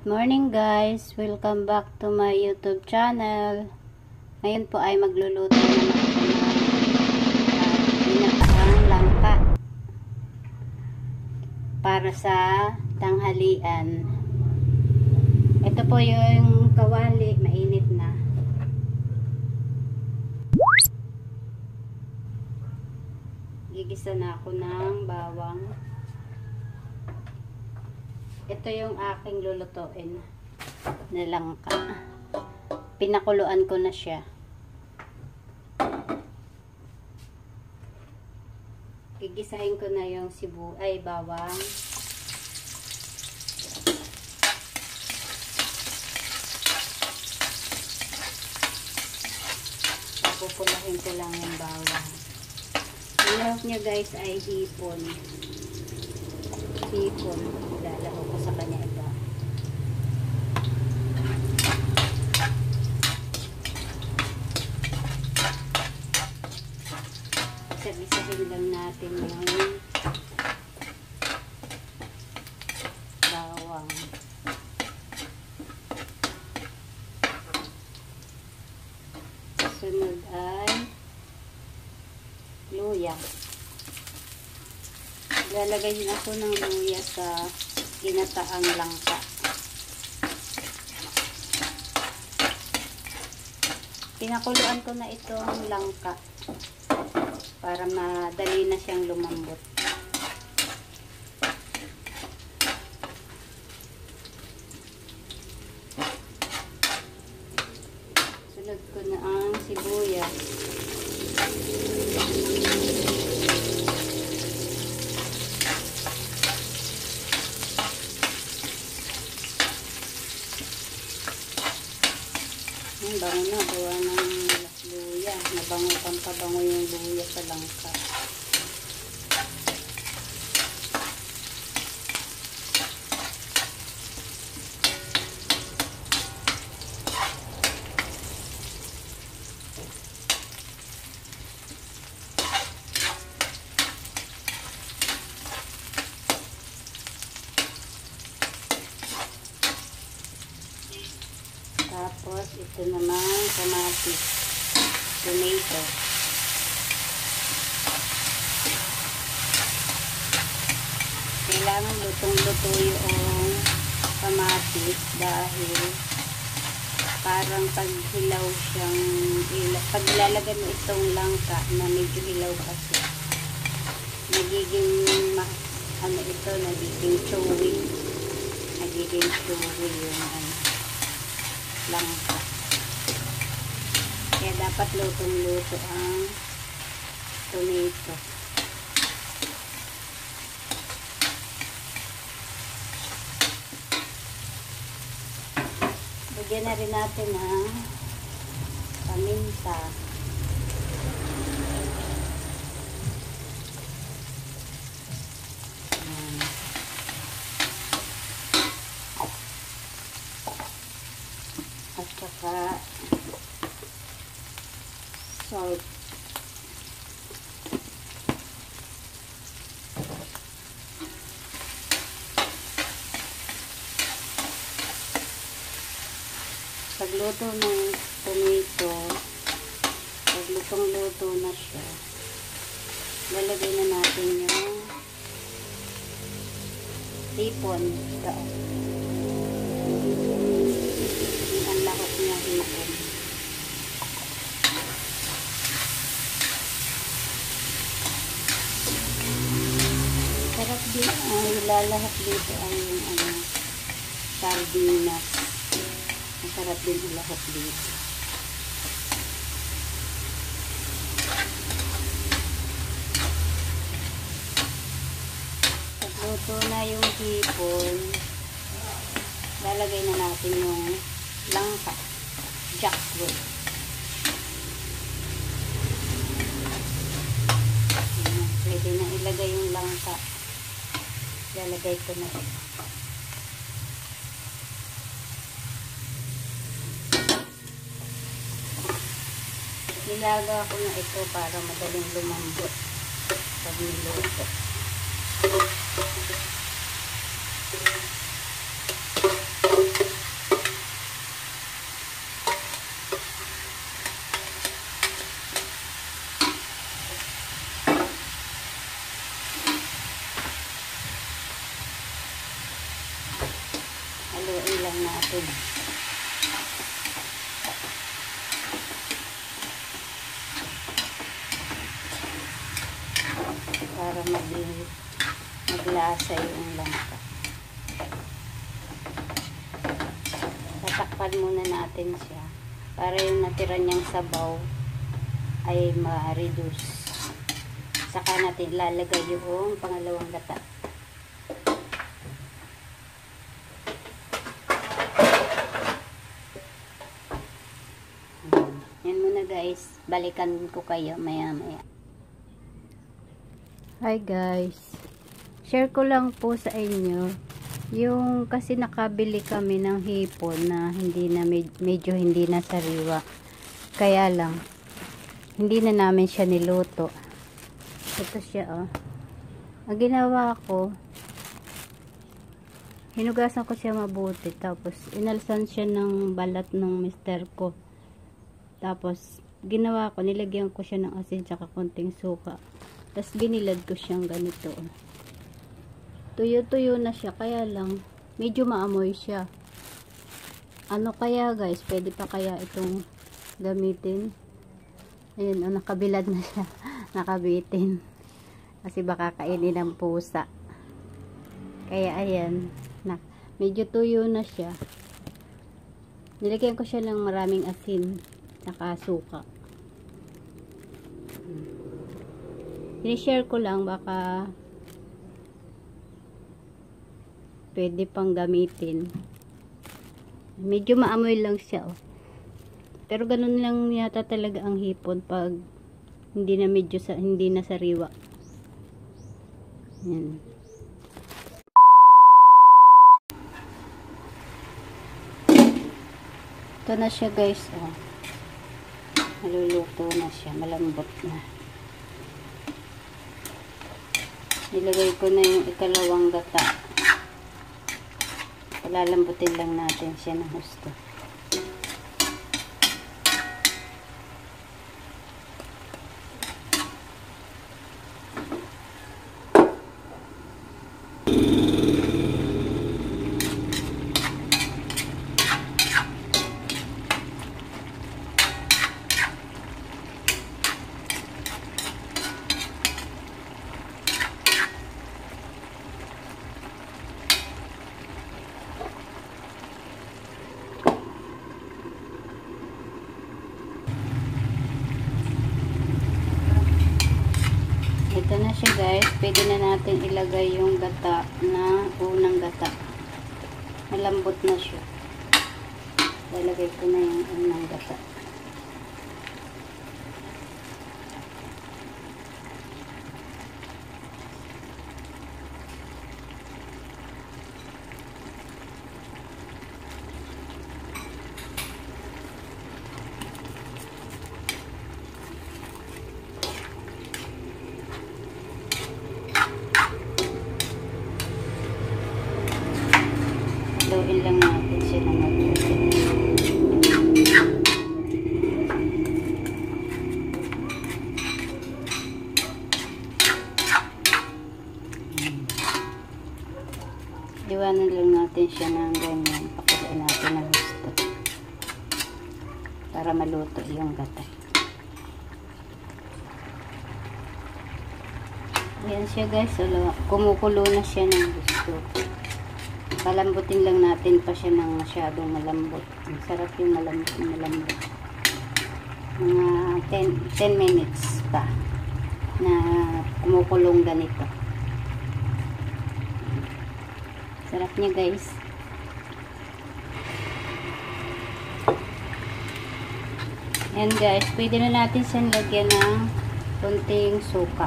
Good morning guys! Welcome back to my YouTube channel. Ngayon po ay magluluto naman ako ng ginataang langka para sa tanghalian. Ito po yung kawali, mainit na. Gigisa na ako ng bawang. Ito yung aking lulutuin na langka. Pinakuluan ko na siya. Gigisahin ko na yung bawang. Papupulahin ko lang yung bawang. Ang lahok niya guys ay hipon. Ilalaho ko sa kanya ito. Isa-isahin lang natin yung bawang. Sunod ay luya. Lalagay din ako ng luya sa ginataang langka. Pinakuluan ko na itong langka para madali na siyang lumambot. Sunod ko na ang sibuyas. Bango na, gawa ng luya. Nabango pang pabango yung luya sa langka. Tapos, ito naman, kamatis, tomato. Kailangan lutong-luto yung kamatis dahil parang paghilaw siyang, pag ilalagay mo itong langka na medyo hilaw kasi, nagiging, nagiging chewy. Nagiging chewy yung langka. Kaya dapat lutong-luto ang tomato. Lagyan na rin natin ang paminta. At saka salt. Pagluto ng tomato, pag lutong-luto na siya, lalagay na natin yung hipon. Ang lahok niya hipon. Sarap din ang ilalahok dito ay yung sardinas. Masarap din ilahok dito. Pagluto na yung hipon, lalagay na natin yung langka, jackfruit. Pwede na ilagay yung langka. Lalagay ko na ito. Nilaga ko na ito para madaling lumambot pag niluto. Haluin lang natin. Para maglasa yung langka. Tatakpan muna natin siya para yung natira niyang sabaw ay ma-reduce. Saka natin lalagay yung pangalawang gata. Yan muna guys. Balikan ko kayo maya-maya. Hi guys. Share ko lang po sa inyo yung kasi nakabili kami ng hipon na hindi na medyo hindi na sariwa. Kaya lang hindi na namin siya niluto. Ito siya oh. Ang ginawa ko, hinugasan ko siya mabuti. Tapos inalsan siya ng balat ng mister ko. Tapos ginawa ko, nilagyan ko siya ng asin tsaka konting suka. Tapos binilad ko siyang ganito. Tuyo-tuyo na siya, kaya lang medyo maamoy siya. Ano kaya guys, pwede pa kaya itong gamitin? Ayun, oh, nakabilad na siya. Nakabitin. Kasi baka kainin ng pusa. Kaya ayan, medyo tuyo na siya. Nilagyan ko siya ng maraming asin saka suka. I-share ko lang, baka pwede pang gamitin. Medyo maamoy lang siya oh. Pero ganun lang yata talaga ang hipon pag hindi na medyo hindi na sariwa. Yan. Ito na siya guys oh. Maluluto na siya, malambot na. Nilagay ko na yung ikalawang gata. Lalambutin lang natin siya ng husto. Ito na siya guys. Pwede na natin ilagay yung gata na unang gata. Malambot na siya. Lalagay ko na yung unang gata. Haluin lang natin siya ng mabuti. Iwanan lang natin siya ng ganyan. Pakuloy natin ng gusto. Para maluto yung gata. Ayan siya guys. Kumukulo na siya ng gusto. Palambutin lang natin pa siya ng masyadong malambot. Ang sarap yung malambot. Mga 10 minutes pa na kumukulong ganito. Sarap niya guys. Ayan guys, pwede na natin siyang lagyan ng konting suka.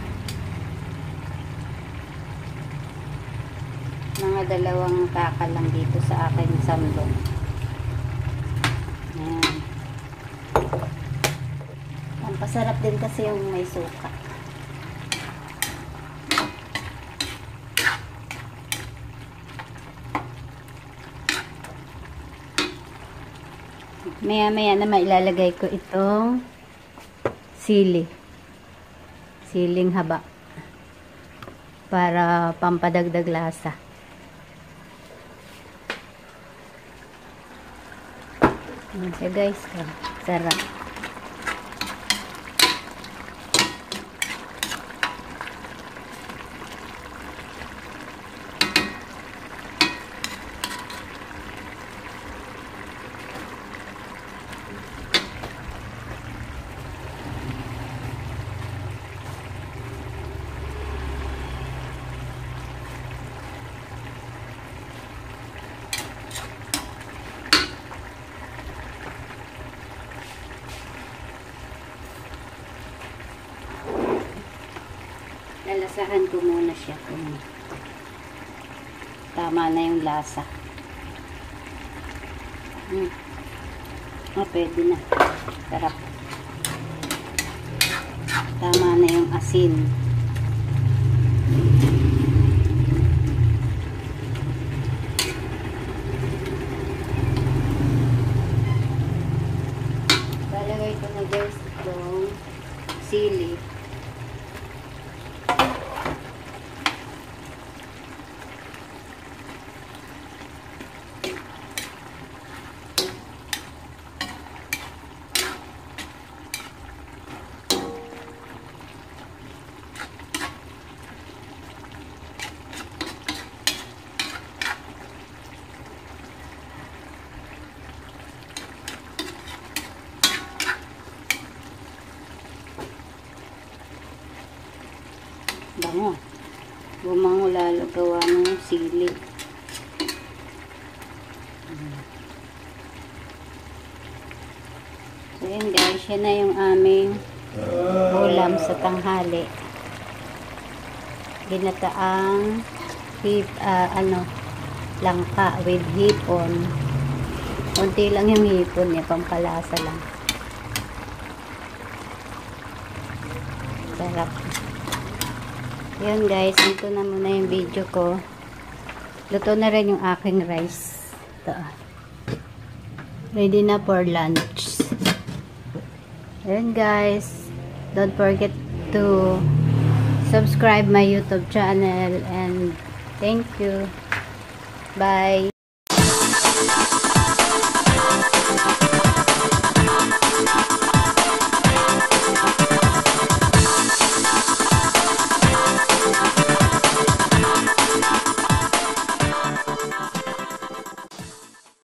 Mga 2 kakal lang dito sa akin samlong. Ayan. Ang pasarap din kasi yung may suka. Maya-maya na mailalagay ko itong siling haba para pampadagdag lasa. Ayan siya guys. Oh, sarap. Lalasahan ko muna siya kung tama na yung lasa. Pwede na. Sarap. Tama na yung asin. Lalagay ko na guys itong sili. Bango. Bumango lalo gawa ng sili. So yun guys, yan na yung aming ulam sa tanghali. Ginataang langka with hipon. Kunti lang yung hipon niya, pampalasa lang. Sarap. Yun guys, ito na muna yung video ko. Luto na rin yung aking rice. Ito. Ready na for lunch. Yun guys. Don't forget to subscribe my YouTube channel and thank you. Bye.